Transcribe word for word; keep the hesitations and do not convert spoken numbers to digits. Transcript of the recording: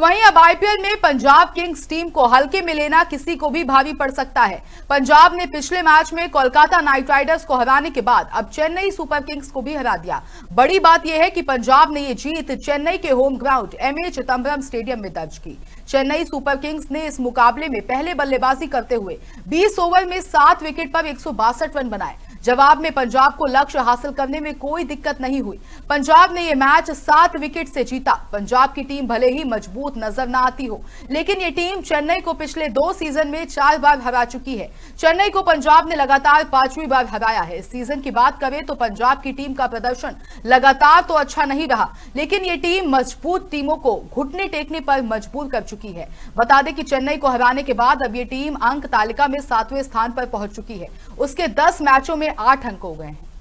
वहीं अब आईपीएल में पंजाब किंग्स टीम को हल्के में लेना किसी को भी भारी पड़ सकता है। पंजाब ने पिछले मैच में कोलकाता नाइट राइडर्स को हराने के बाद अब चेन्नई सुपर किंग्स को भी हरा दिया। बड़ी बात यह है कि पंजाब ने ये जीत चेन्नई के home ground M A Chidambaram stadium में दर्ज की। चेन्नई सुपर किंग्स ने इस मुकाबले में पहले बल्लेबाजी करते हुए बीस ओवर में सात विकेट पर एक सौ बासठ रन बनाए। जवाब में पंजाब को लक्ष्य हासिल करने में कोई दिक्कत नहीं हुई। पंजाब ने यह मैच सात विकेट से जीता। पंजाब की टीम भले ही मजबूत नजर न आती हो, लेकिन ये टीम चेन्नई को पिछले दो सीजन में चार बार हरा चुकी है। चेन्नई को पंजाब ने लगातार पांचवी बार हराया है। इस सीजन की बात करें तो पंजाब की टीम का प्रदर्शन लगातार तो अच्छा नहीं रहा, लेकिन ये टीम मजबूत टीमों को घुटने टेकने पर मजबूर कर चुकी है। बता दें कि चेन्नई को हराने के बाद अब ये टीम अंक तालिका में सातवें स्थान पर पहुंच चुकी है। उसके दस मैचों में आठ अंक हो गए हैं।